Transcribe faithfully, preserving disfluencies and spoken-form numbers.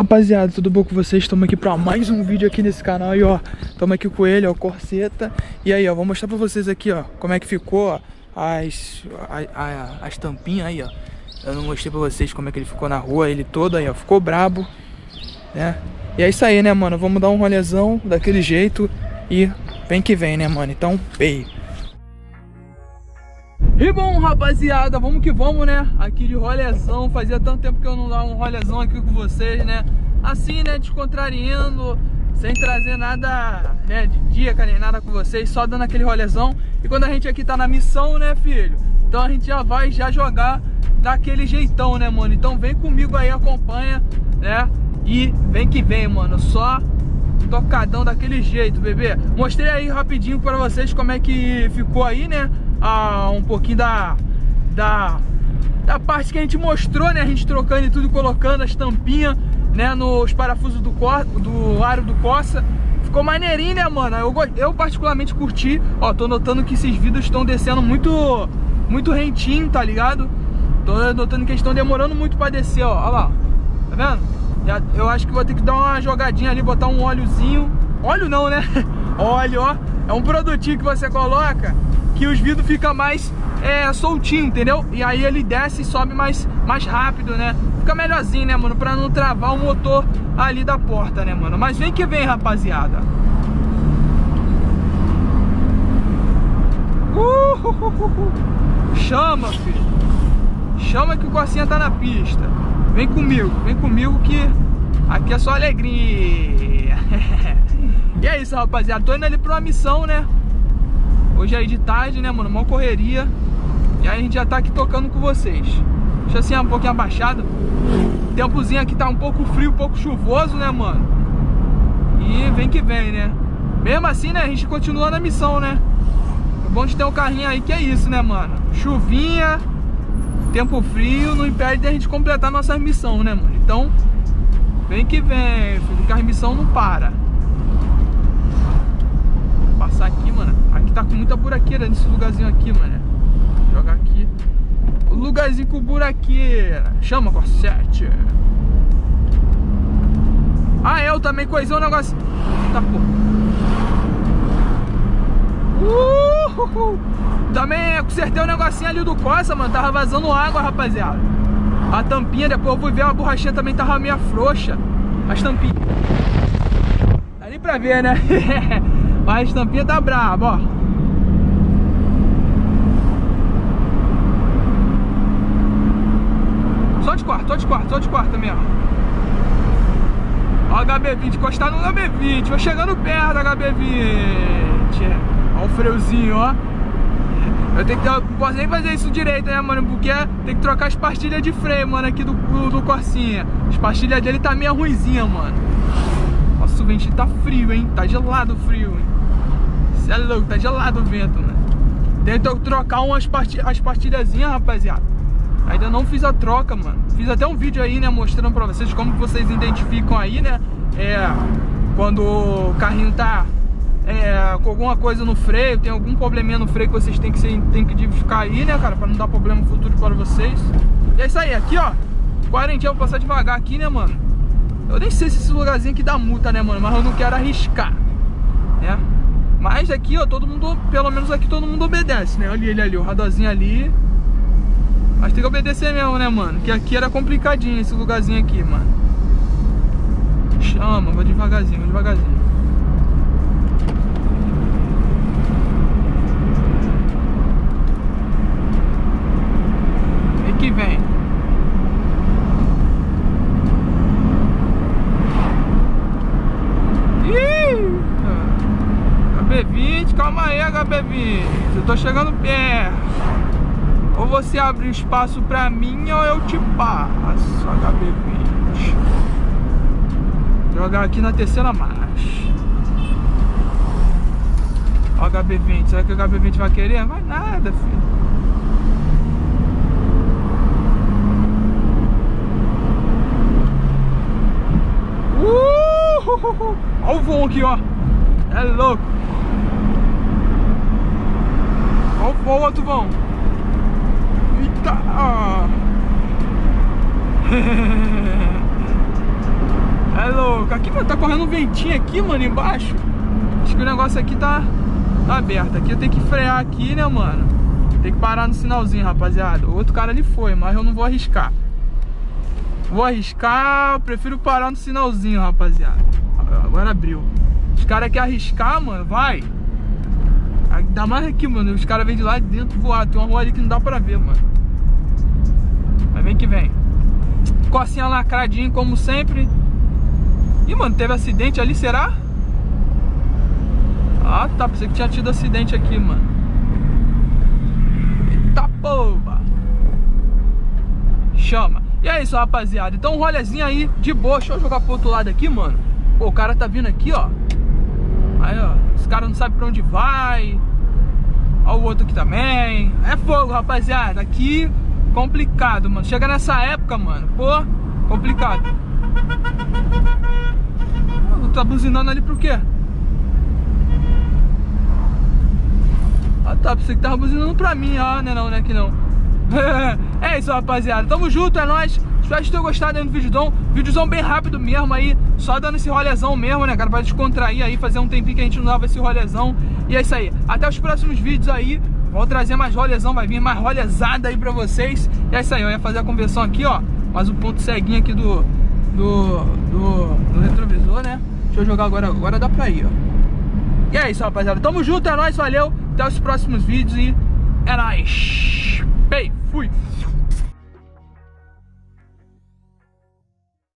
Rapaziada, tudo bom com vocês? Estamos aqui para mais um vídeo aqui nesse canal. E ó, estamos aqui com ele, ó, o Corseta. E aí, ó, vou mostrar para vocês aqui, ó, como é que ficou, ó, as, a, a, as tampinhas aí, ó. Eu não mostrei para vocês como é que ele ficou na rua, ele todo aí, ó, ficou brabo, né? E é isso aí, né, mano? Vamos dar um rolezão daquele jeito e vem que vem, né, mano? Então, pei. E bom, rapaziada, vamos que vamos, né? Aqui de rolezão. Fazia tanto tempo que eu não dava um rolezão aqui com vocês, né? Assim, né? Descontrariando, sem trazer nada, né? De dica nem nada com vocês, só dando aquele rolezão. E quando a gente aqui tá na missão, né, filho? Então a gente já vai já jogar daquele jeitão, né, mano? Então vem comigo aí, acompanha, né? E vem que vem, mano. Só tocadão daquele jeito, bebê. Mostrei aí rapidinho pra vocês como é que ficou aí, né? Ah, um pouquinho da, da da parte que a gente mostrou, né? A gente trocando e tudo, colocando as tampinhas, né? Nos parafusos do, cor, do aro do Corsa. Ficou maneirinho, né, mano? Eu, eu particularmente curti. Ó, tô notando que esses vidros estão descendo muito muito rentinho, tá ligado? Tô notando que eles estão demorando muito pra descer, ó. Olha lá, tá vendo? Já, eu acho que vou ter que dar uma jogadinha ali, botar um óleozinho. Óleo não, né? Óleo, ó. É um produtinho que você coloca que os vidros ficam mais é, soltinho, entendeu? E aí ele desce e sobe mais, mais rápido, né? Fica melhorzinho, né, mano? Pra não travar o motor ali da porta, né, mano? Mas vem que vem, rapaziada. Uh! Chama, filho. Chama que o Corsinha tá na pista. Vem comigo, vem comigo que aqui é só alegria. E é isso, rapaziada. Tô indo ali pra uma missão, né? Hoje é aí de tarde, né, mano? Uma correria. E aí a gente já tá aqui tocando com vocês. Deixa assim um pouquinho abaixado. O tempozinho aqui tá um pouco frio, um pouco chuvoso, né, mano? E vem que vem, né? Mesmo assim, né, a gente continua na missão, né? É bom de ter um carrinho aí que é isso, né, mano? Chuvinha, tempo frio, não impede de a gente completar nossa missão, né, mano? Então, vem que vem, filho. Que a missão não para. Vou passar aqui, mano. Aqui tá com muita buraqueira nesse lugarzinho aqui, mano. Vou jogar aqui. O lugarzinho com buraqueira. Chama, Corsete. Ah, eu também coisei um negócio. Tá, pô. Uh! Também consertei um negocinho ali do Corsa, mano. Tava vazando água, rapaziada. A tampinha, depois eu fui ver, a borrachinha também tava meio frouxa. As tampinhas. Dá nem pra ver, né? Mas a tampinha tá braba, ó. Só de quarto, só de quarto, só de quarto mesmo. Ó, H B vinte, encostar no H B vinte. Vou chegando perto do H B vinte. Ó o freiozinho, ó. Eu tenho que ter, não posso nem fazer isso direito, né, mano? Porque tem que trocar as pastilhas de freio, mano, aqui do, do, do Corsinha. As pastilhas dele tá meio ruinzinha, mano. Nossa, o ventinho tá frio, hein? Tá gelado o frio, hein? Cê é louco, tá gelado o vento, mano. Tem que trocar umas pastilhas, as pastilhazinhas, rapaziada. Ainda não fiz a troca, mano. Fiz até um vídeo aí, né, mostrando pra vocês como que vocês identificam aí, né? É, quando o carrinho tá é, com alguma coisa no freio, tem algum probleminha no freio que vocês tem que, ser, tem que identificar aí, né, cara? Pra não dar problema futuro para vocês. E é isso aí, aqui, ó. Quarentinha, vou passar devagar aqui, né, mano? Eu nem sei se esse lugarzinho aqui dá multa, né, mano? Mas eu não quero arriscar, né? Mas aqui, ó, todo mundo, pelo menos aqui todo mundo obedece, né? Olha ele ali, o radarzinho ali. Mas tem que obedecer mesmo, né, mano? Que aqui era complicadinho esse lugarzinho aqui, mano. Chama, vai devagarzinho, vai devagarzinho. Vem que vem. Ih! H B vinte, calma aí, H B vinte. Eu tô chegando perto. Ou você abre espaço pra mim ou eu te passo, H B vinte. Jogar aqui na terceira marcha. Ó, H B vinte, será que o H B vinte vai querer? Vai nada, filho. Uh! Olha o voo aqui, ó. É louco. Olha o outro vão. Eita! É louco. Aqui, mano, tá correndo um ventinho aqui, mano, embaixo. Acho que o negócio aqui tá, tá aberto. Aqui eu tenho que frear aqui, né, mano? Tem que parar no sinalzinho, rapaziada. O outro cara ali foi, mas eu não vou arriscar. Vou arriscar, eu prefiro parar no sinalzinho, rapaziada. Agora abriu. Os caras querem arriscar, mano, vai. Ainda mais aqui, mano. Os caras vêm de lá de dentro voar. Tem uma rua ali que não dá pra ver, mano. Mas vem que vem. Cocinha lacradinho, como sempre. Ih, mano, teve acidente ali, será? Ah, tá. Pensei que tinha tido acidente aqui, mano. Eita porra. Chama. E é isso, rapaziada. Então um rolezinho aí, de boa. Deixa eu jogar pro outro lado aqui, mano. Pô, o cara tá vindo aqui, ó. Aí, ó. Os caras não sabem pra onde vai. Ó o outro aqui também. É fogo, rapaziada. Aqui, complicado, mano. Chega nessa época, mano. Pô, complicado. Tá buzinando ali pro quê? Ah, tá. Pensei que tava buzinando pra mim. Ah, não é não, né? Que não. É isso, rapaziada. Tamo junto, é nóis. Espero que tenham gostado aí do vídeozão. Vídeozão bem rápido mesmo aí. Só dando esse rolezão mesmo, né, cara? Pra descontrair aí. Fazer um tempinho que a gente não dava esse rolezão. E é isso aí. Até os próximos vídeos aí. Vou trazer mais rolezão. Vai vir mais rolezada aí pra vocês. E é isso aí. Eu ia fazer a conversão aqui, ó. Mais um ponto ceguinho aqui do, do, do, do retrovisor, né? Deixa eu jogar agora. Agora dá pra ir, ó. E é isso, rapaziada. Tamo junto, é nóis. Valeu. Até os próximos vídeos e é nóis. Bem, fui.